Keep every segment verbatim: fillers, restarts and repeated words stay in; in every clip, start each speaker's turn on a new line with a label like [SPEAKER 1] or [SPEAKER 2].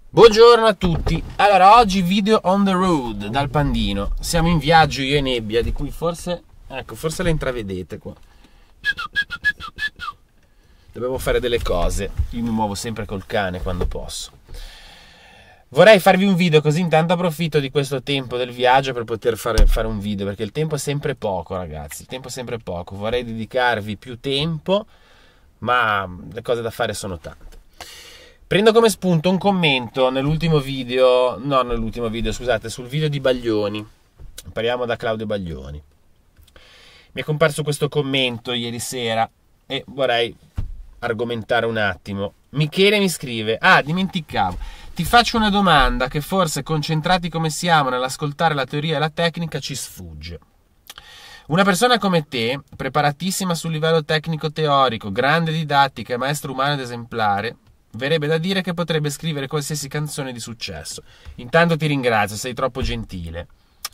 [SPEAKER 1] Buongiorno a tutti. Allora, oggi video on the road dal Pandino. Siamo in viaggio io e Nebbia, di cui forse, ecco, forse la intravedete qua. Dobbiamo fare delle cose. Io mi muovo sempre col cane quando posso. Vorrei farvi un video, così intanto approfitto di questo tempo del viaggio per poter fare, fare un video, perché il tempo è sempre poco, ragazzi. Il tempo è sempre poco. Vorrei dedicarvi più tempo, ma le cose da fare sono tante. Prendo come spunto un commento nell'ultimo video, no nell'ultimo video, scusate, sul video di Baglioni. Parliamo da Claudio Baglioni. Mi è comparso questo commento ieri sera e vorrei argomentare un attimo. Michele mi scrive: ah, dimenticavo, ti faccio una domanda che forse, concentrati come siamo nell'ascoltare la teoria e la tecnica, ci sfugge. Una persona come te, preparatissima sul livello tecnico-teorico, grande didattica, maestro umano ed esemplare, verrebbe da dire che potrebbe scrivere qualsiasi canzone di successo. Intanto ti ringrazio, sei troppo gentile.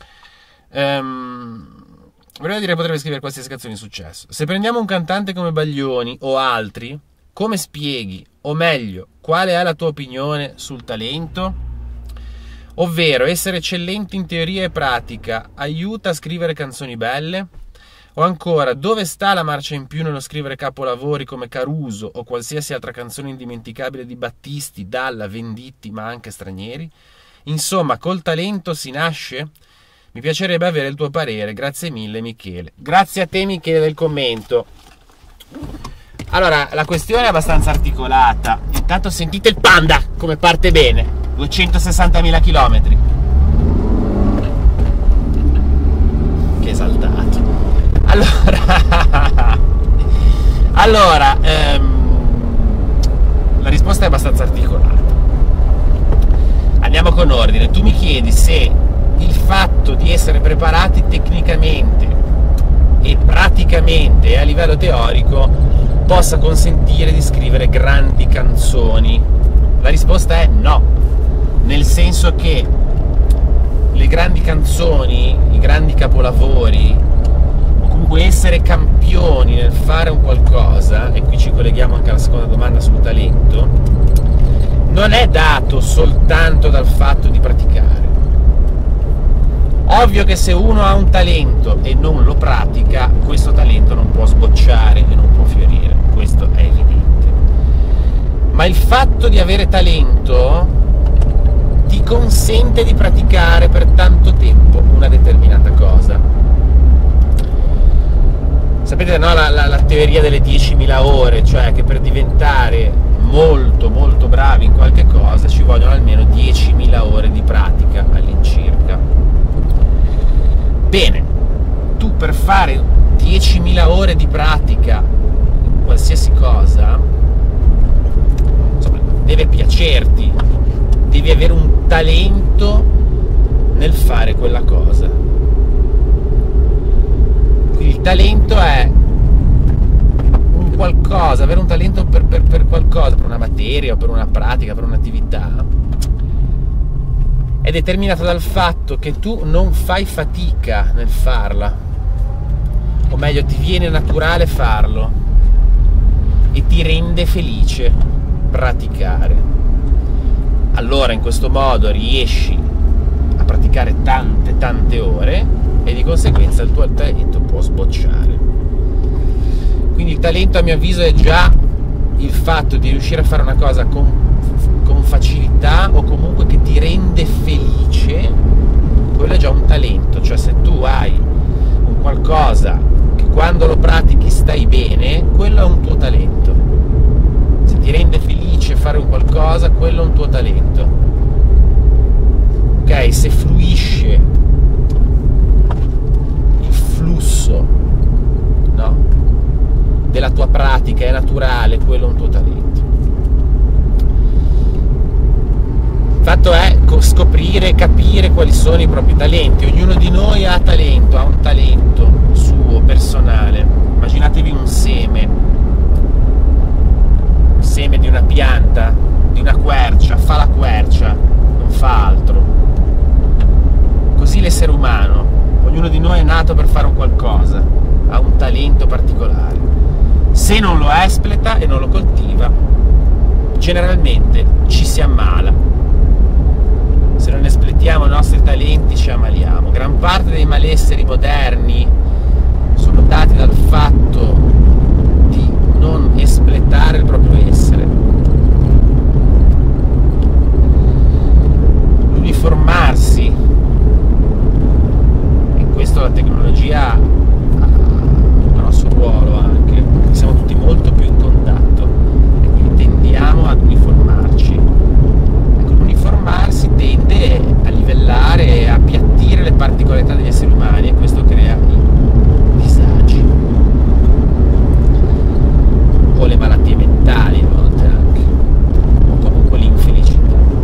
[SPEAKER 1] Um, verrebbe da dire che potrebbe scrivere qualsiasi canzone di successo. Se prendiamo un cantante come Baglioni o altri, come spieghi, o meglio, quale è la tua opinione sul talento? Ovvero, essere eccellenti in teoria e pratica aiuta a scrivere canzoni belle? O ancora, dove sta la marcia in più nello scrivere capolavori come Caruso o qualsiasi altra canzone indimenticabile di Battisti, Dalla, Venditti, ma anche stranieri? Insomma, col talento si nasce? Mi piacerebbe avere il tuo parere. Grazie mille, Michele. Grazie a te, Michele, del commento. Allora, la questione è abbastanza articolata. Intanto sentite il Panda come parte bene. duecentosessantamila chilometri. Che esaltato. Allora, allora ehm, la risposta è abbastanza articolata. Andiamo con ordine. Tu mi chiedi se il fatto di essere preparati tecnicamente e praticamente e a livello teorico possa consentire di scrivere grandi canzoni. La risposta è no, nel senso che le grandi canzoni, i grandi capolavori, comunque essere campioni nel fare un qualcosa, e qui ci colleghiamo anche alla seconda domanda sul talento, non è dato soltanto dal fatto di praticare. Ovvio che se uno ha un talento e non lo pratica, questo talento non può sbocciare e non può fiorire, questo è evidente. Ma il fatto di avere talento ti consente di praticare per tanto tempo una determinata cosa. Sapete, no, la, la, la teoria delle diecimila ore, cioè che per diventare molto molto bravi in qualche cosa ci vogliono almeno diecimila ore di pratica all'incirca. Bene, tu per fare diecimila ore di pratica in qualsiasi cosa, insomma, deve piacerti, devi avere un talento nel fare quella cosa. Il talento è un qualcosa, avere un talento per, per, per qualcosa, per una materia o per una pratica, per un'attività, è determinato dal fatto che tu non fai fatica nel farla, o meglio, ti viene naturale farlo e ti rende felice praticare. Allora in questo modo riesci a praticare tante tante ore e di conseguenza il tuo talento può sbocciare. Quindi il talento, a mio avviso, è già il fatto di riuscire a fare una cosa con, con facilità o comunque che ti rende felice. Quello è già un talento. Cioè, se tu hai un qualcosa che quando lo pratichi stai bene, quello è un tuo talento. Se ti rende felice fare un qualcosa, quello è un tuo talento. Ok, se fluisce flusso, no, della tua pratica è naturale, quello è un tuo talento. Il fatto è scoprire e capire quali sono i propri talenti. Ognuno di noi ha talento, ha un talento suo, personale. Immaginatevi un seme, un seme di una pianta, di una quercia, fa la quercia, non fa altro. Così l'essere umano, ognuno di noi è nato per fare un qualcosa, ha un talento particolare. Se non lo espleta e non lo coltiva, generalmente ci si ammala. malesseri moderni sono dati dal fatto di non espletare il proprio essere. L'uniformarsi, in questo la tecnologia ha un grosso ruolo anche, siamo tutti molto più in contatto e quindi tendiamo ad uniformarci. Ecco, l'uniformarsi tende a livellare e a appiattire le particolarità degli esseri umani e questo crea i disagi o le malattie mentali a volte anche, o comunque l'infelicità.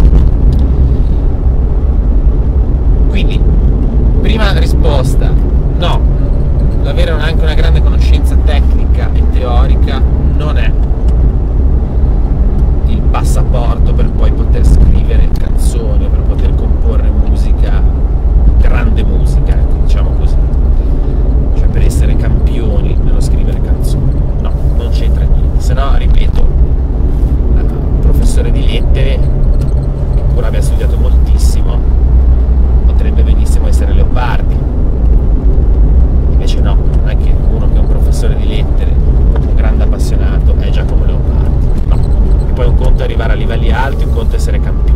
[SPEAKER 1] Quindi, prima risposta, no, avere anche una grande conoscenza tecnica e teorica non è il passaporto per poi poter scrivere canzoni o per poter comporre musica, grande musica, ecco, diciamo così, cioè per essere campioni nello scrivere canzoni. No, non c'entra niente, se no, ripeto, un professore di lettere che pure abbia studiato moltissimo potrebbe benissimo essere Leopardi. Invece no, non è che uno che è un professore di lettere, un grande appassionato, è Giacomo Leopardi. No, e poi un conto è arrivare a livelli alti, un conto è essere campione.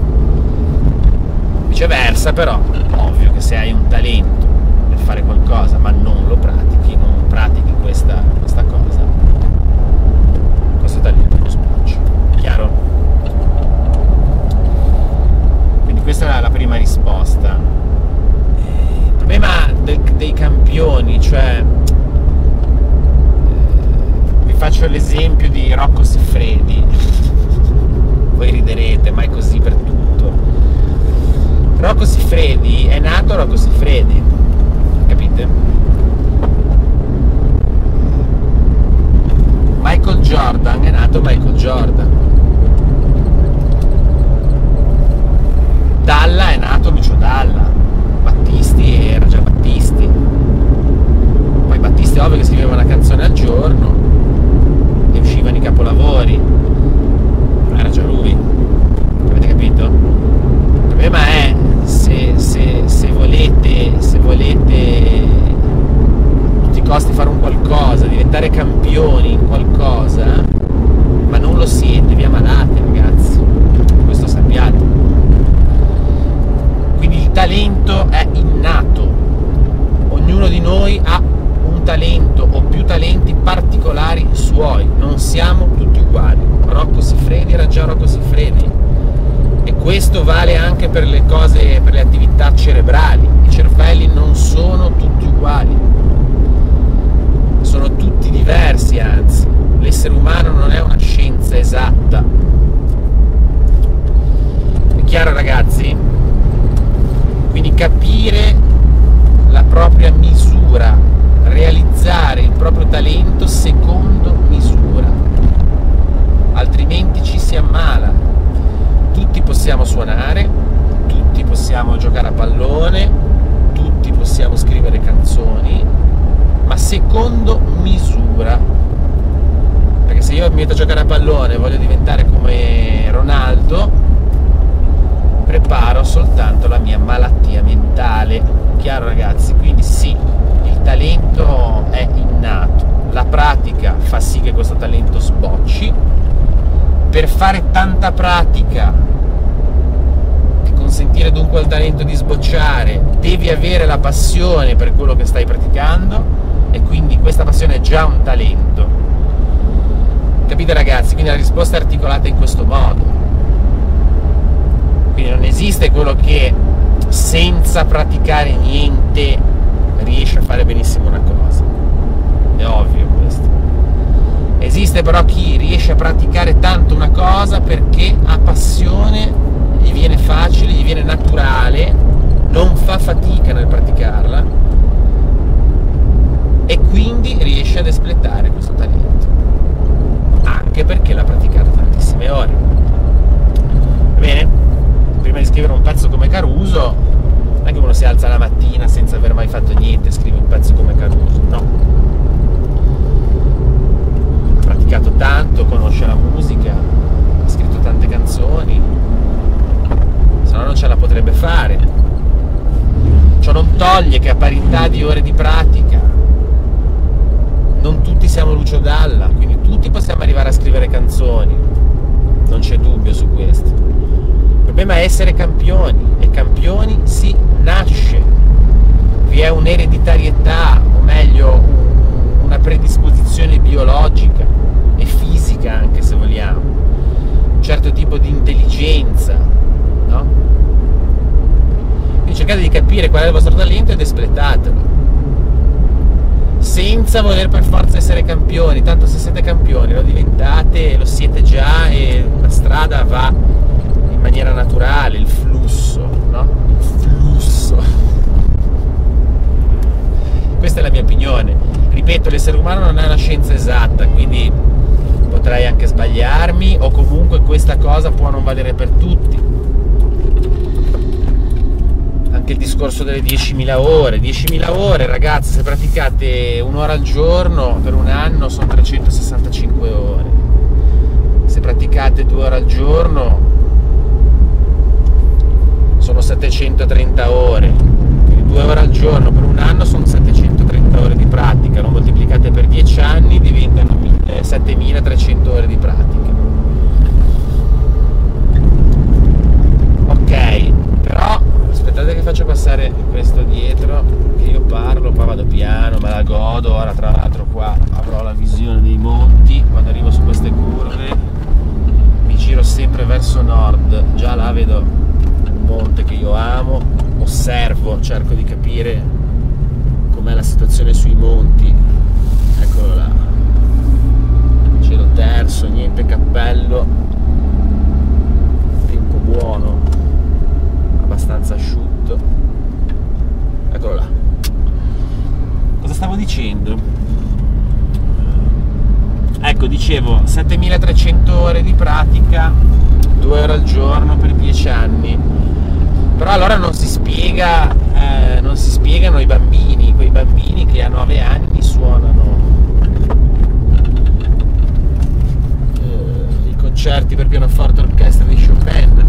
[SPEAKER 1] Viceversa però, ovvio che se hai un talento per fare qualcosa ma non lo pratichi, non pratichi questa, questa cosa, questo talento non sboccia. Chiaro? Quindi questa è la prima risposta. Il problema del, dei campioni, cioè eh, vi faccio l'esempio di Rocco Siffredi. Voi riderete, ma è così per tutto. Rocco Siffredi è nato Rocco Siffredi, capite? Michael Jordan è nato Michael Jordan. Dalla è nato Lucio Dalla. Battisti era già Battisti. Poi Battisti ovvio che scriveva una canzone al giorno e uscivano i capolavori, ma era già lui. Avete capito? Il problema è se, se, se volete se volete a tutti i costi fare un qualcosa, diventare campioni in qualcosa, ma non lo siete, vi ammalate ragazzi, questo sappiate. Quindi il talento è innato, ognuno di noi ha un talento o più talenti particolari suoi, non siamo tutti uguali. Rocco Siffredi era già Rocco Siffredi e questo vale anche per le cose, per le attività cerebrali. I cervelli non sono tutti uguali, sono tutti diversi, anzi l'essere umano non è una scienza esatta. È chiaro ragazzi? Quindi capire la propria misura, realizzare il proprio talento secondo misura, altrimenti ci si ammala. Tutti possiamo suonare, tutti possiamo giocare a pallone, tutti possiamo scrivere canzoni, ma secondo misura. Perché se io mi metto a giocare a pallone e voglio diventare come Ronaldo, preparo soltanto la mia malattia mentale. Chiaro ragazzi? Quindi sì, il talento è innato, la pratica fa sì che questo talento sbocci. Per fare tanta pratica e consentire dunque al talento di sbocciare devi avere la passione per quello che stai praticando e quindi questa passione è già un talento. Capite ragazzi? Quindi la risposta è articolata in questo modo. Quindi non esiste quello che senza praticare niente riesce a fare benissimo una cosa, è ovvio questo. Esiste però chi riesce a praticare tanto una cosa perché ha passione, gli viene facile, gli viene naturale, non fa fatica nel praticarla e quindi riesce ad espletare questo talento, anche perché l'ha praticato tantissime ore. Va bene? Prima di scrivere un pezzo come Caruso, non è che uno si alza la mattina senza aver mai fatto niente e scrive un pezzo come Caruso, no. Ha praticato tanto, conosce la musica, ha scritto tante canzoni, se no non ce la potrebbe fare. Ciò non toglie che a parità di ore di pratica non tutti siamo Lucio Dalla, quindi tutti possiamo arrivare a scrivere canzoni, non c'è dubbio su questo. Il problema è essere campioni, e campioni si nasce. Vi è un'ereditarietà, o meglio una predisposizione biologica e fisica, anche se vogliamo, un certo tipo di intelligenza, no? Quindi cercate di capire qual è il vostro talento ed espletatelo, senza voler per forza essere campioni. Tanto se siete campioni lo diventate, lo siete già, e la strada va in maniera naturale, il flusso, no? Il flusso. Questa è la mia opinione. Ripeto, l'essere umano non è una scienza esatta, quindi potrei anche sbagliarmi, o comunque questa cosa può non valere per tutti. Anche il discorso delle diecimila ore, diecimila ore, ragazzi, se praticate un'ora al giorno per un anno sono trecentosessantacinque ore. Se praticate due ore al giorno sono settecentotrenta ore. Quindi due ore al giorno per un anno sono settecentotrenta ore di pratica, lo moltiplicate per dieci anni diventano settemilatrecento ore di pratica. Ok, però aspettate che faccio passare questo dietro, che io parlo, poi vado piano, me la godo. Ora tra l'altro qua avrò la visione dei monti, quando arrivo su queste curve mi giro sempre verso nord, già là vedo un monte che io amo, osservo, cerco di capire com'è la situazione sui monti. Eccolo là, cielo terzo, niente cappello, tempo buono, abbastanza asciutto. Eccolo là. Cosa stavo dicendo? Ecco, dicevo settemilatrecento ore di pratica, due ore al giorno per dieci anni. Però allora non si spiega, eh, non si spiegano i bambini, quei bambini che a nove anni suonano eh, i concerti per pianoforte e orchestra di Chopin.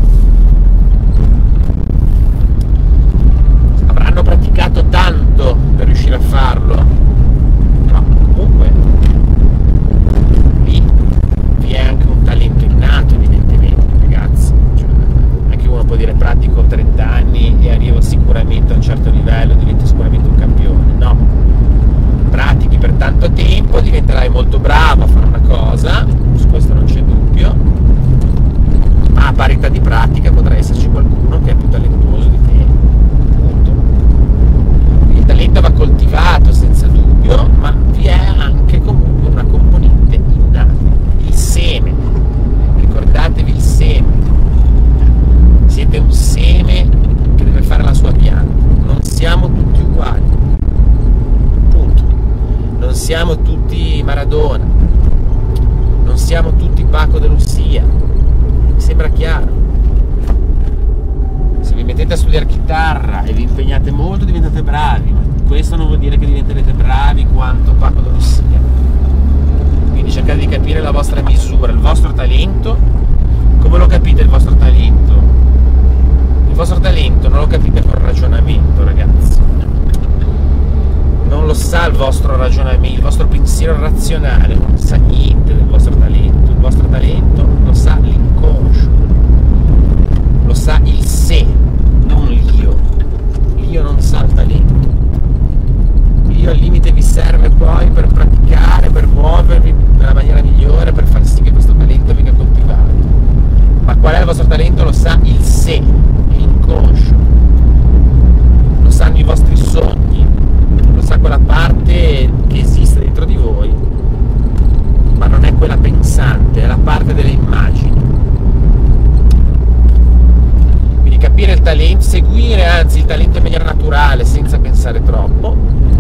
[SPEAKER 1] Hanno praticato tanto per riuscire a farlo, no, comunque lì vi è anche un talento innato, evidentemente, ragazzi. Cioè, anche uno può dire pratico trenta anni e arrivo sicuramente a un certo livello, divento sicuramente un campione. No, pratichi per tanto tempo, diventerai molto bravo a fare una cosa, su questo non c'è dubbio, ma a parità di pratica potrà esserci qualcuno che è più talentuoso di te. Il talento va coltivato senza dubbio, ma vi è anche comunque una componente innata, il seme. Ricordatevi il seme. Siete un seme che deve fare la sua pianta. Non siamo tutti uguali. Punto. Non siamo tutti Maradona. Non siamo tutti Paco de Lucia. Mi sembra chiaro. Se vi mettete a studiare chitarra e vi impegnate molto diventate bravi, ma questo non vuol dire che diventerete bravi quanto Paco de Lucia. Quindi cercate di capire la vostra misura, il vostro talento. Come lo capite il vostro talento? Il vostro talento non lo capite col ragionamento, ragazzi. Non lo sa il vostro ragionamento, il vostro pensiero razionale non sa niente del vostro talento. Il vostro talento lo sa l'inconscio, lo sa il sé, non l'io. L'io non sa il talento. L'io al limite vi serve poi per praticare, per muovervi nella maniera migliore, per far sì che questo talento venga coltivato. Ma qual è il vostro talento? Lo sa il sé, l'inconscio. Lo sanno i vostri sogni, lo sa quella parte che esiste dentro di voi, ma non è quella pensante, è la parte delle immagini. Capire il talento, seguire anzi il talento in maniera naturale, senza pensare troppo,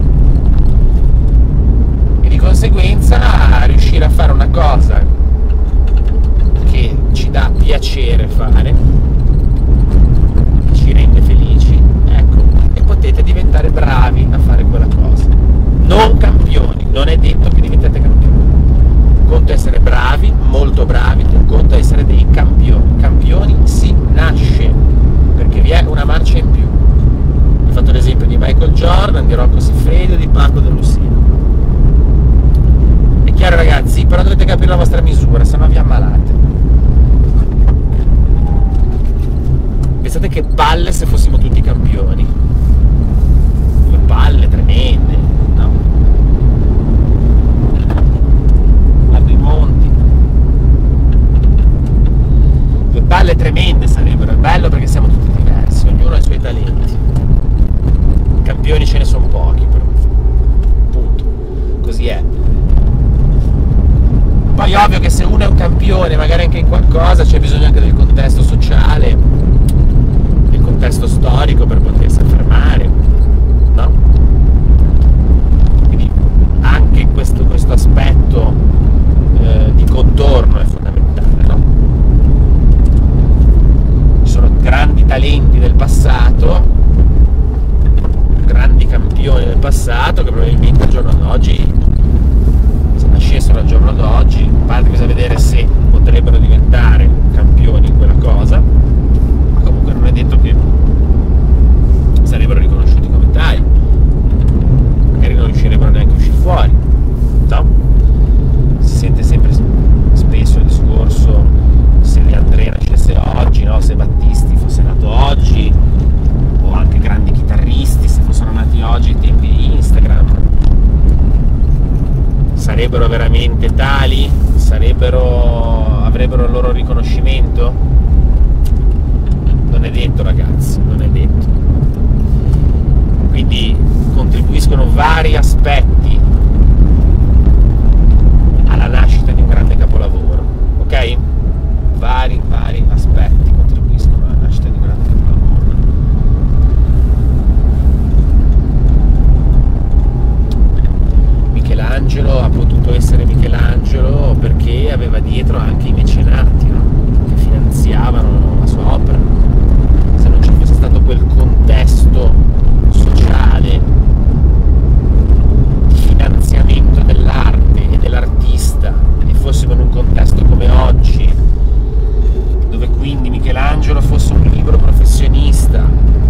[SPEAKER 1] e di conseguenza riuscire a fare una cosa che ci dà piacere fare, che ci rende felici, ecco, e potete diventare bravi a fare quella cosa. Non campioni, non è detto che diventate campioni. Un conto è essere bravi, molto bravi, un conto è essere dei campioni. Campioni si nasce, perché vi è una marcia in più. Ho fatto l'esempio di Michael che palle se fossimo tutti campioni. Due palle tremende, no? Guarda i monti. Due palle tremende sarebbero. È bello perché siamo tutti diversi, ognuno ha i suoi talenti. Campioni ce ne sono pochi, però. Punto. Così è. Poi ovvio che se uno è un campione, magari anche in qualcosa, c'è bisogno anche del contesto sociale, del contesto storico per potersi affermare, no? Quindi anche questo, questo aspetto eh, di contorno è fondamentale, no? Ci sono grandi talenti del passato, grandi campioni del passato che probabilmente al giorno d'oggi, nascessero al giorno d'oggi, a parte bisogna vedere se potrebbero diventare campioni in quella cosa, ma comunque non è detto che sarebbero riconosciuti come tali, magari non riuscirebbero neanche a uscire fuori, no? Si sente sempre spesso il discorso se De André nascesse oggi, no? Se Battisti fosse nato oggi, o anche grandi chitarristi se fossero nati oggi ai tempi di Instagram, sarebbero veramente tali? Sarebbero, avrebbero il loro riconoscimento? Non è detto, ragazzi, non è detto. Quindi contribuiscono vari aspetti alla nascita di un grande capolavoro, ok? Vari, vari aspetti contribuiscono alla nascita di un grande capolavoro. Michelangelo ha potuto essere Michelangelo perché aveva dietro anche i mecenati, no? Che finanziavano la sua opera. Se non ci fosse stato quel contesto sociale di finanziamento dell'arte e dell'artista, e fossimo in un contesto come oggi, dove quindi Michelangelo fosse un libero professionista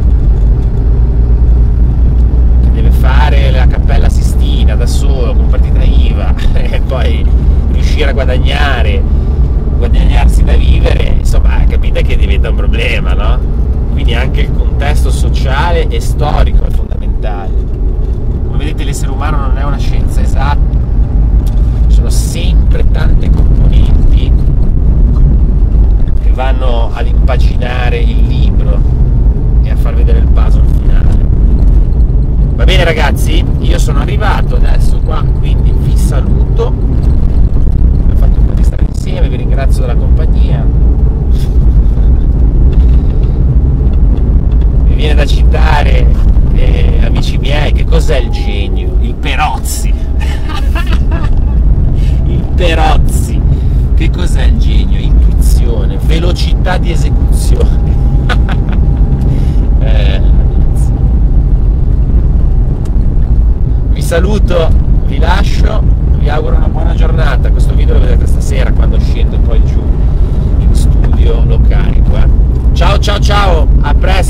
[SPEAKER 1] che deve fare la Cappella Sistina da solo con partita I V A e poi riuscire a guadagnare, guadagnarsi da vivere, insomma capite che diventa un problema, no? Quindi anche il contesto sociale e storico è fondamentale. Come vedete l'essere umano non è una scienza esatta, ci sono sempre tante componenti che vanno ad impaginare il libro e a far vedere il puzzle finale. Va bene ragazzi, io sono arrivato adesso qua, quindi vi saluto, abbiamo fatto un po' di stare insieme, vi ringrazio della compagnia. Mi viene da citare, eh, amici miei, che cos'è il genio? Il Perozzi. Il Perozzi. Che cos'è il genio? Intuizione, velocità di esecuzione. eh, vi saluto, vi lascio, vi auguro una buona giornata. Questo video lo vedrete stasera quando scendo poi giù in studio Locarico. Eh. Ciao ciao ciao, a presto!